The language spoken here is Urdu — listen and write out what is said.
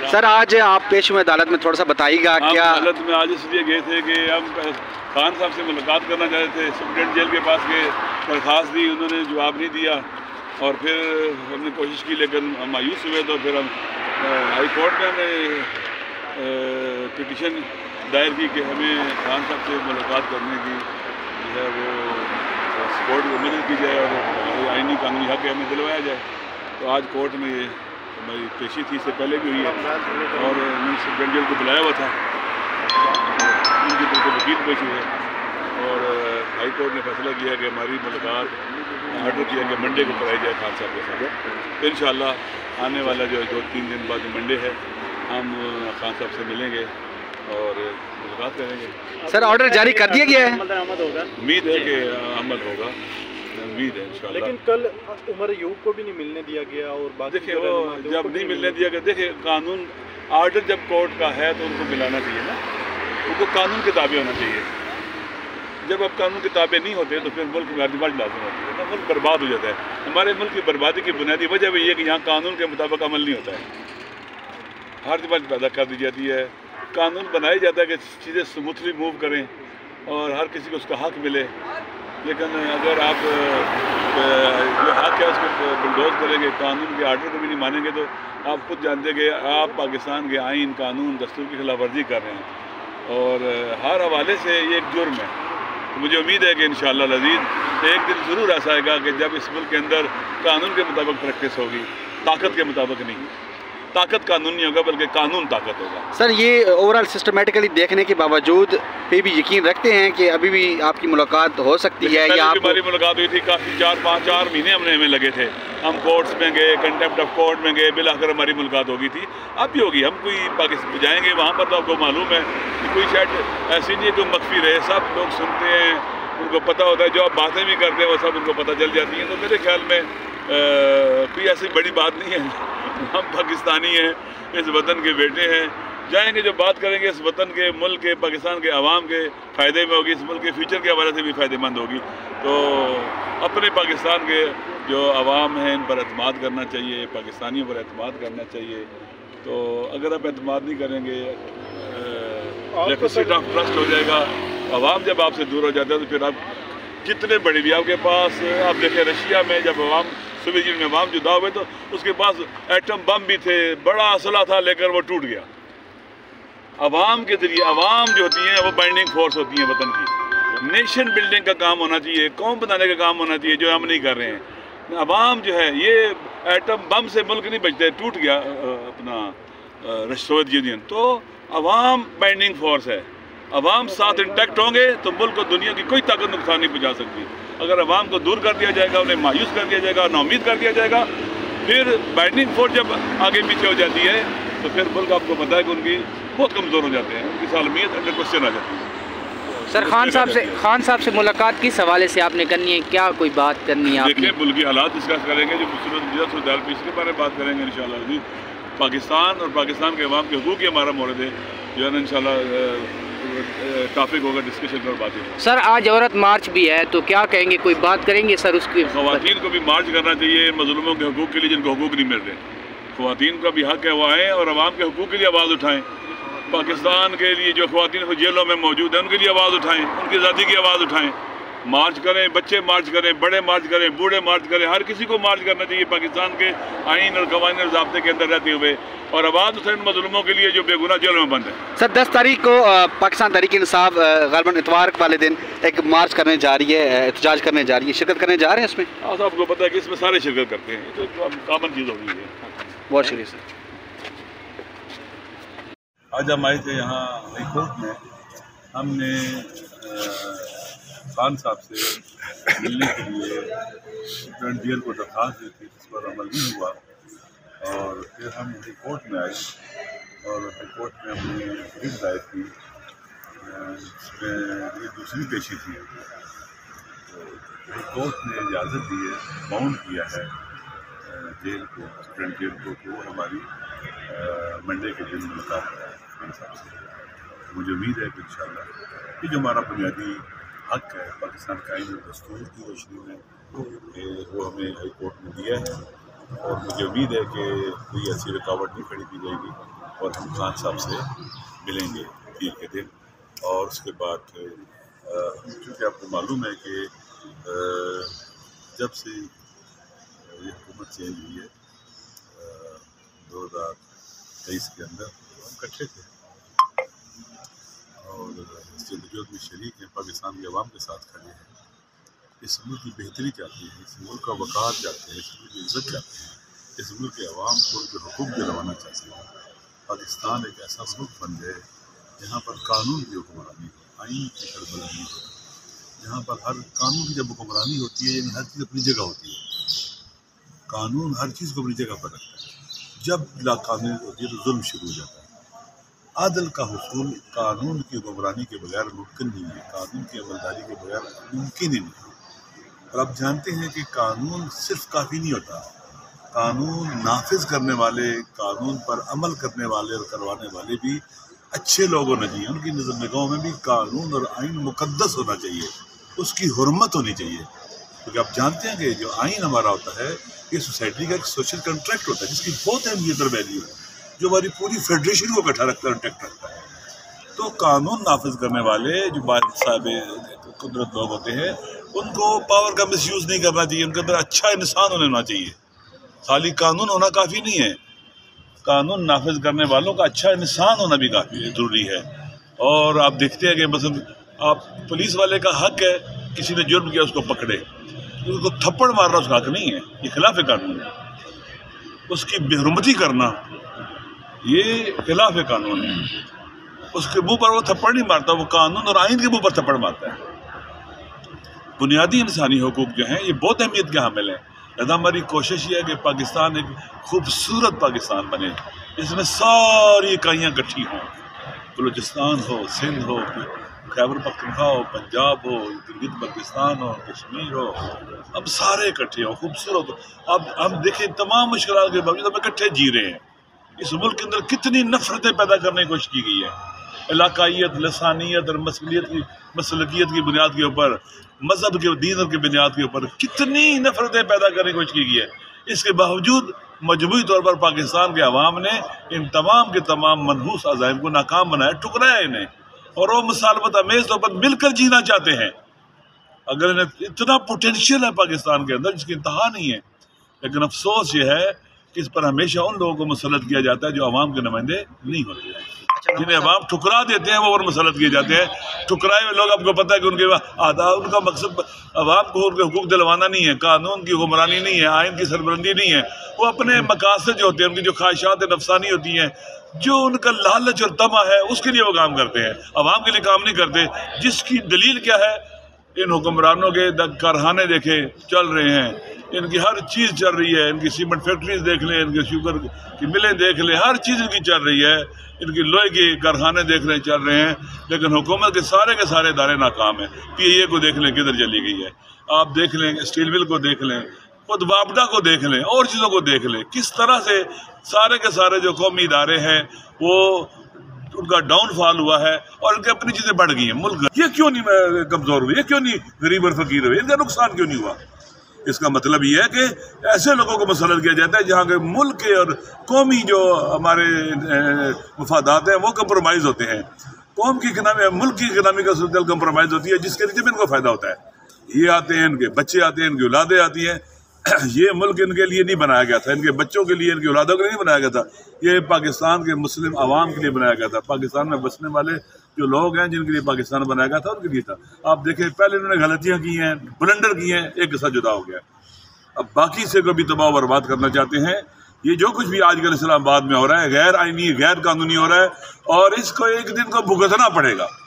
سر آج آپ پیش ہوئے عدالت میں تھوڑا سا بتائیے گا کیا؟ عدالت میں آج اس لیے گئے تھے کہ ہم خان صاحب سے ملاقات کرنا چاہتے تھے، سپرنٹینڈنٹ جیل کے پاس گئے، درخواست دی، انہوں نے جواب نہیں دیا، اور پھر ہم نے کوشش کی لیکن ہم مایوس ہوئے، تو پھر ہم ہائی کورٹ میں ہم نے پٹیشن دائر کی کہ ہمیں خان صاحب سے ملاقات کرنے کی جو ہے وہ سپورٹ مدد کی جائے اور آئینی قانونی حق ہمیں دلوایا جائے۔ تو آج کورٹ میں یہ ہماری پیشی تھی، اس سے پہلے بھی ہوئی ہے، اور میں سپرنٹینڈنٹ جیل کو بلایا ہوا تھا، ان کی طرف سے وکیل پیش ہوئے، اور ہائی کورٹ نے فیصلہ کیا کہ ہماری ملاقات آرڈر کیا کہ منڈے کو کرائی جائے خان صاحب کے ساتھ۔ انشاءاللہ آنے والا جو 2-3 دن بعد منڈے ہے، ہم خان صاحب سے ملیں گے اور ملاقات کریں گے۔ سر آرڈر جاری کر دیا گیا ہے؟ امید ہے کہ عمل ہوگا، امید ہے انشاءاللہ۔ لیکن کل عمر ایوب کو بھی نہیں ملنے دیا گیا، اور دیکھیں وہ جب نہیں ملنے دیا گیا، دیکھیں قانون آرڈر جب کورٹ کا ہے تو ان کو ملانا چاہیے نا، ان کو قانون کے تابع ہونا چاہیے۔ جب اب قانون کے تابع نہیں ہوتے تو پھر ملک میں اعتماد لازم ہوتی ہے نا، ملک برباد ہو جاتا ہے۔ ہمارے ملک کی بربادی کی بنیادی وجہ بھی یہ کہ یہاں قانون کے مطابق عمل نہیں ہوتا ہے، ہر جماعت پیدا کر دی جاتی ہے، قانون بنایا جاتا ہے کہ چیزیں سموتھلی موو کریں اور ہر کسی کو اس کا حق ملے، لیکن اگر آپ جو حق ہے اس کو بلڈوز کریں گے، قانون کے آرڈر کو بھی نہیں مانیں گے، تو آپ خود جانتے ہیں کہ آپ پاکستان کے آئین، قانون، دستور کی خلاف ورزی کر رہے ہیں، اور ہر حوالے سے یہ ایک جرم ہے۔ تو مجھے امید ہے کہ انشاءاللہ العزیز ایک دن ضرور ایسا آئے گا کہ جب اس ملک کے اندر قانون کے مطابق پریکٹس ہوگی، طاقت کے مطابق نہیں، طاقت قانون نہیں ہوگا بلکہ قانون طاقت ہوگا۔ سر یہ اوورآل سسٹمیٹیکلی دیکھنے کے باوجود پہ بھی یقین رکھتے ہیں کہ ابھی بھی آپ کی ملاقات ہو سکتی ہے؟ یا ہماری ملاقات ہوئی تھی کافی 4 مہینے ہمیں لگے تھے، ہم کورٹس میں گئے، کنٹیمپٹ آف کورٹ میں گئے، بالآخر ہماری ملاقات ہو گئی تھی، اب بھی ہوگی۔ ہم کوئی پاکستان جائیں گے وہاں پر تو آپ کو معلوم ہے کہ کوئی شاید ایسی نہیں ہے کہ مخفی رہے، سب لوگ سنتے ہیں، ان کو پتہ ہوتا ہے، جو آپ باتیں بھی کرتے ہیں وہ سب ان کو پتہ چل جاتی ہیں۔ تو میرے خیال میں کوئی ایسی بڑی بات نہیں ہے، ہم پاکستانی ہیں، اس وطن کے بیٹے ہیں، جائیں گے جو بات کریں گے اس وطن کے، ملک کے، پاکستان کے عوام کے فائدے میں ہوگی، اس ملک کے فیوچر کے حوالے سے بھی فائدہ مند ہوگی۔ تو اپنے پاکستان کے جو عوام ہیں ان پر اعتماد کرنا چاہیے، پاکستانیوں پر اعتماد کرنا چاہیے۔ تو اگر آپ اعتماد نہیں کریں گے، ڈیفیسٹ آف ٹرسٹ ہو جائے گا، عوام جب آپ سے دور ہو جاتا ہے تو پھر آپ کتنے بڑے بھی آپ کے پاس، آپ دیکھیں رشیا میں جب عوام سوویت یونین میں عوام جدا ہوئے تو اس کے پاس ایٹم بم بھی تھے، بڑا اسلحہ تھا، لیکن وہ ٹوٹ گیا۔ عوام کے ذریعے، عوام جو ہوتی ہیں وہ بائنڈنگ فورس ہوتی ہیں وطن کی، نیشن بلڈنگ کا کام ہونا چاہیے، قوم بنانے کا کام ہونا چاہیے، جو ہم نہیں کر رہے ہیں۔ عوام جو ہے یہ ایٹم بم سے ملک نہیں بچتے، ٹوٹ گیا اپنا سوویت یونین، تو عوام بائنڈنگ فورس ہے، عوام ساتھ انٹیکٹ ہوں گے تو ملک کو دنیا کی کوئی طاقت نقصان نہیں پہنچا سکتی۔ اگر عوام کو دور کر دیا جائے گا، انہیں مایوس کر دیا جائے گا، ناامید کر دیا جائے گا، پھر بائنڈنگ فورس جب آگے پیچھے ہو جاتی ہے تو پھر ملک آپ کو پتہ ہے کہ ان کی بہت کمزور ہو جاتے ہیں، ان کی سالمیت انڈر کوسچن آ جاتی ہے۔ سر خان صاحب سے ملاقات کس حوالے سے آپ نے کرنی ہے؟ کیا کوئی بات کرنی ہے آپ نے؟ دیکھیں ملک کی حالات ڈسکس کریں گے، جو صورتحال پیش کے بارے میں بات کریں گے انشاءاللہ۔ پاکستان اور پاکستان کے عوام کے حقوق ہی ہمارا مورد ہے، جو ہے نا انشاءاللہ ٹاپک ہوگا ڈسکشن اور باتیں۔ سر آج عورت مارچ بھی ہے تو کیا کہیں گے، کوئی بات کریں گے سر اس کی؟ خواتین کو بھی مارچ کرنا چاہیے مظلوموں کے حقوق کے لیے، جن کو حقوق نہیں مل رہے، خواتین کا بھی حق ہے وہ آئیں اور عوام کے حقوق کے لیے آواز اٹھائیں۔ پاکستان کے لیے جو خواتین جیلوں میں موجود ہیں ان کے لیے آواز اٹھائیں، ان کی آزادی کی آواز اٹھائیں، مارچ کریں، بچے مارچ کریں، بڑے مارچ کریں، بوڑھے مارچ کریں، ہر کسی کو مارچ کرنا چاہیے پاکستان کے آئین اور قوانین اور ضابطے کے اندر رہتے ہوئے، اور آواز اٹھائیں ان مظلوموں کے لیے جو بے گناہ جیلوں میں بند ہیں۔ سر 10 تاریخ کو پاکستان تحریک انصاف غالباً اتوار والے دن ایک مارچ کرنے جا رہی ہے، احتجاج کرنے جا رہی ہے، شرکت کرنے جا رہے ہیں اس میں؟ آپ کو پتہ ہے کہ اس میں سارے شرکت کرتے ہیں، یہ تو کامن چیز ہو گئی ہے۔ بہت شکریہ سر۔ آج ہم آئے تھے یہاں ہائی کورٹ میں، ہم نے خان صاحب سے ملنے کے لیے سپرنٹینڈنٹ جیل کو درخواست دی تھی، جس پر عمل نہیں ہوا، اور پھر ہم ہائی کورٹ میں آئے اور ہائی کورٹ میں ہم نے ریٹ دائر کی، اس میں یہ دوسری پیشی تھی۔ تو ہائی کورٹ نے اجازت دی ہے، باؤنڈ کیا ہے جیل کو، سپرنٹینڈنٹ جیل کو، کہ وہ ہماری منڈے کے دن ملاقات ہے خان صاحب سے۔ مجھے امید ہے کہ انشاءاللہ یہ جو ہمارا بنیادی حق ہے پاکستان کا آئین اور دستور کی روشنی میں، وہ ہمیں ہائی کورٹ نے دیا ہے، اور مجھے امید ہے کہ کوئی ایسی رکاوٹ نہیں کھڑی کی جائے گی اور ہم خان صاحب سے ملیں گے پیر کے دن. اور اس کے بعد چونکہ آپ کو معلوم ہے کہ جب سے یہ حکومت چینج ہوئی ہے 2023 کے اندر ہم اکٹھے تھے اور اس جدوجہد میں شریک ہیں، پاکستان کی عوام کے ساتھ کھڑے ہیں. اس ملک کی بہتری چاہتے ہیں، اس ملک کا وقار چاہتے ہیں، اس ملک کی عزت چاہتے ہیں، اس ملک کے عوام کو ان کے حقوق دلوانا چاہتے ہیں. پاکستان ایک ایسا ملک بن جائے جہاں پر قانون کی حکمرانی ہو، آئین کی سربلندی ہو، جہاں پر ہر قانون کی جب حکمرانی ہوتی ہے یعنی ہر چیز اپنی جگہ ہوتی ہے. قانون ہر چیز کو اپنی جگہ پر رکھتا ہے. جب لا قانون ہوتی ہے تو ظلم شروع ہو جاتا ہے. عدل کا حصول قانون کی حکمرانی کے بغیر ممکن نہیں ہے، قانون کی عملداری کے بغیر ممکن ہی نہیں ہے. اور آپ جانتے ہیں کہ قانون صرف کافی نہیں ہوتا، قانون نافذ کرنے والے، قانون پر عمل کرنے والے اور کروانے والے بھی اچھے لوگ ہونا چاہیے. ان کی نگاہوں میں بھی قانون اور آئین مقدس ہونا چاہیے، اس کی حرمت ہونی چاہیے. کیونکہ آپ جانتے ہیں کہ جو آئین ہمارا ہوتا ہے یہ سوسائٹی کا ایک سوشل کنٹریکٹ ہوتا ہے جس کی بہت اہمیت اور ویلیو ہے، جو ہماری پوری فیڈریشن کو اکٹھا رکھتا ہے، انٹیکٹ رکھتا ہے. تو قانون نافذ کرنے والے جو صاحب قدرت لوگ ہوتے ہیں ان کو پاور کا مس یوز نہیں کرنا چاہیے. ان کے اندر اچھا انسان ہونا چاہیے. خالی قانون ہونا کافی نہیں ہے، قانون نافذ کرنے والوں کا اچھا انسان ہونا بھی کافی ضروری ہے. اور آپ دیکھتے ہیں کہ مثلا آپ پولیس والے کا حق ہے کسی نے جرم کیا اس کو پکڑے، اس کو تھپڑ مارنا اس کا حق نہیں ہے، یہ خلاف قانون ہے. اس کی بے حرمتی کرنا یہ خلاف قانون ہے. اس کے منہ پر وہ تھپڑ نہیں مارتا، وہ قانون اور آئین کے منہ پر تھپڑ مارتا ہے. بنیادی انسانی حقوق جو ہیں یہ بہت اہمیت کے حامل ہیں. لہذا ہماری کوشش یہ ہے کہ پاکستان ایک خوبصورت پاکستان بنے جس میں ساری اکائیاں اکٹھی ہوں، بلوچستان ہو، سندھ ہو، خیبر پختونخوا ہو، پنجاب ہو، گلگت بلتستان ہو، کشمیر ہو، اب سارے اکٹھے ہوں، خوبصورت ہو. اب ہم دیکھیں تمام مشکلات کے باوجود ہم اکٹھے جی رہے ہیں. اس ملک کے اندر کتنی نفرتیں پیدا کرنے کی کوشش کی گئی ہے، علاقائیت، لسانیت اور مسلکیت کی بنیاد کے اوپر، مذہب کے دین کی بنیاد کے اوپر کتنی نفرتیں پیدا کرنے کی کوشش کی گئی ہے. اس کے باوجود مجموعی طور پر پاکستان کے عوام نے ان تمام کے تمام منحوس عزائم کو ناکام بنایا، ٹکرایا انہیں، اور وہ مسالمت امیز طور پر مل کر جینا چاہتے ہیں. اگر انہیں اتنا پوٹینشیل ہے پاکستان کے اندر جس کی انتہا نہیں ہے، لیکن افسوس یہ ہے کہ اس پر ہمیشہ ان لوگوں کو مسلط کیا جاتا ہے جو عوام کے نمائندے نہیں ہوتے ہیں. جنہیں عوام ٹھکرا دیتے ہیں وہ اور مسلط کیے جاتے ہیں. ٹھکرائے ہوئے لوگ آپ کو پتہ ہے کہ ان کا مقصد عوام کو ان کے حقوق دلوانا نہیں ہے، قانون کی حکمرانی نہیں ہے، آئین کی سربلندی نہیں ہے. وہ اپنے مقاصد جو ہوتے ہیں، ان کی جو خواہشات نفسانی ہوتی ہیں، جو ان کا لالچ اور طمع ہے، اس کے لیے وہ کام کرتے ہیں، عوام کے لیے کام نہیں کرتے. جس کی دلیل کیا ہے؟ ان حکمرانوں کے کارخانے دیکھے چل رہے ہیں، ان کی ہر چیز چل رہی ہے. ان کی سیمنٹ فیکٹریز دیکھ لیں، ان کی شوگر کی ملیں دیکھ لیں، ہر چیز ان کی چل رہی ہے. ان کی لوہے کے کارخانے دیکھ لیں چل رہے ہیں، لیکن حکومت کے سارے ادارے ناکام ہیں. پی اے کو دیکھ لیں کدھر چلی گئی ہے. آپ دیکھ لیں اسٹیل مل کو دیکھ لیں، خود وابڈا کو دیکھ لیں، اور چیزوں کو دیکھ لیں. کس طرح سے سارے کے سارے جو قومی ادارے ہیں وہ ان کا ڈاؤن فال ہوا ہے اور ان کی اپنی چیزیں بڑھ گئی ہیں. ملک یہ کیوں نہیں کمزور ہوئی، یہ کیوں نہیں غریب اور فقیر ہوئے، ان کا نقصان کیوں نہیں ہوا؟ اس کا مطلب یہ ہے کہ ایسے لوگوں کو مسلط کیا جاتا ہے جہاں کے ملک کے اور قومی جو ہمارے مفادات ہیں وہ کمپرومائز ہوتے ہیں. قوم کی اکنامی، ملک کی اکنامی کا صورتحال کمپرومائز ہوتی ہے، جس کے نتیجے میں ان کو فائدہ ہوتا ہے. یہ آتے ہیں، ان کے بچے آتے ہیں، ان کی اولادیں آتی ہیں. یہ ملک ان کے لیے نہیں بنایا گیا تھا، ان کے بچوں کے لیے، ان کی اولادوں کے لیے نہیں بنایا گیا تھا. یہ پاکستان کے مسلم عوام کے لیے بنایا گیا تھا. پاکستان میں بسنے والے جو لوگ ہیں جن کے لیے پاکستان بنایا گیا تھا ان کے لیے تھا. آپ دیکھیں پہلے انہوں نے غلطیاں کی ہیں، بلنڈر کی ہیں، ایک قصہ جدا ہو گیا. اب باقی سے کو بھی تباہ و برباد کرنا چاہتے ہیں. یہ جو کچھ بھی آج کل اسلام آباد میں ہو رہا ہے غیر آئینی، غیر قانونی ہو رہا ہے، اور اس کو ایک دن کو بھگتنا پڑے گا.